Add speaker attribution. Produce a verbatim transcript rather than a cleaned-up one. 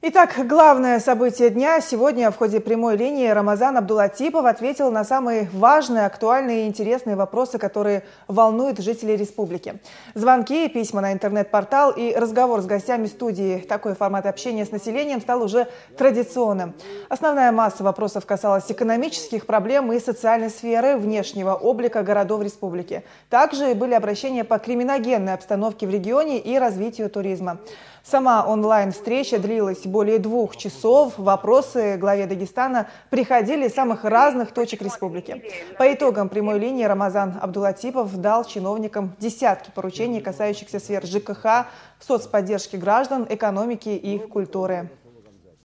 Speaker 1: Итак, главное событие дня. Сегодня в ходе прямой линии Рамазан Абдулатипов ответил на самые важные, актуальные и интересные вопросы, которые волнуют жителей республики. Звонки, письма на интернет-портал и разговор с гостями студии. Такой формат общения с населением стал уже традиционным. Основная масса вопросов касалась экономических проблем и социальной сферы, внешнего облика городов республики. Также были обращения по криминогенной обстановке в регионе и развитию туризма. Сама онлайн-встреча длилась более двух часов. Вопросы главе Дагестана приходили из самых разных точек республики. По итогам прямой линии Рамазан Абдулатипов дал чиновникам десятки поручений, касающихся сфер ЖКХ, соцподдержки граждан, экономики и культуры.